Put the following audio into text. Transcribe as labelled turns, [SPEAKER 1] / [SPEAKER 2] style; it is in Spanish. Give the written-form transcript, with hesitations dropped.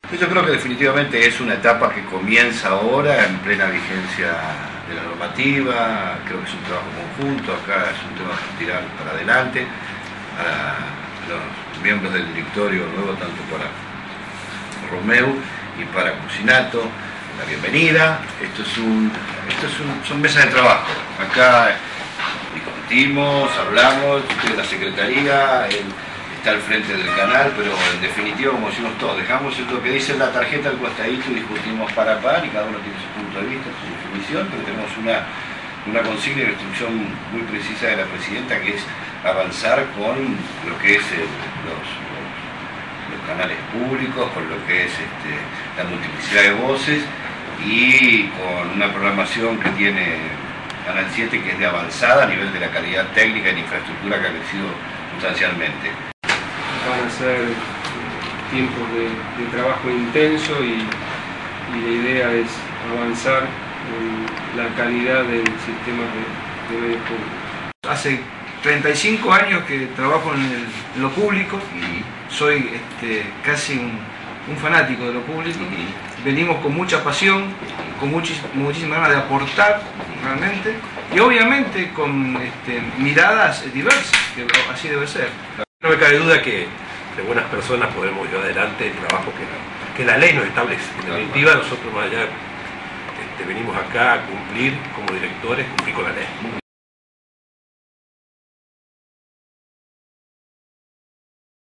[SPEAKER 1] Yo creo que definitivamente es una etapa que comienza ahora en plena vigencia de la normativa. Creo que es un trabajo conjunto, acá es un tema de tirar para adelante a los miembros del directorio nuevo, tanto para Romeu y para Cucinato, la bienvenida. Son mesas de trabajo. Acá discutimos, hablamos, usted de la secretaría, él está al frente del canal, pero en definitiva, como decimos todos, dejamos lo que dice la tarjeta al costadito y discutimos par a par, y cada uno tiene su punto de vista, su definición, pero tenemos una consigna y instrucción muy precisa de la presidenta, que es avanzar con lo que es los canales públicos, con lo que es la multiplicidad de voces y con una programación que tiene Canal 7 que es de avanzada a nivel de la calidad técnica y la infraestructura que ha crecido sustancialmente.
[SPEAKER 2] Van a ser tiempos de trabajo intenso y la idea es avanzar en la calidad del sistema de medios públicos.
[SPEAKER 3] Hace 35 años que trabajo en lo público y soy casi un fanático de lo público. Venimos con mucha pasión, con muchísima ganas de aportar realmente y obviamente con miradas diversas, que así debe ser.
[SPEAKER 4] No me cabe duda que de buenas personas podremos llevar adelante el trabajo que la ley nos establece. En definitiva, nosotros más allá venimos acá a cumplir como directores, cumplir con la ley.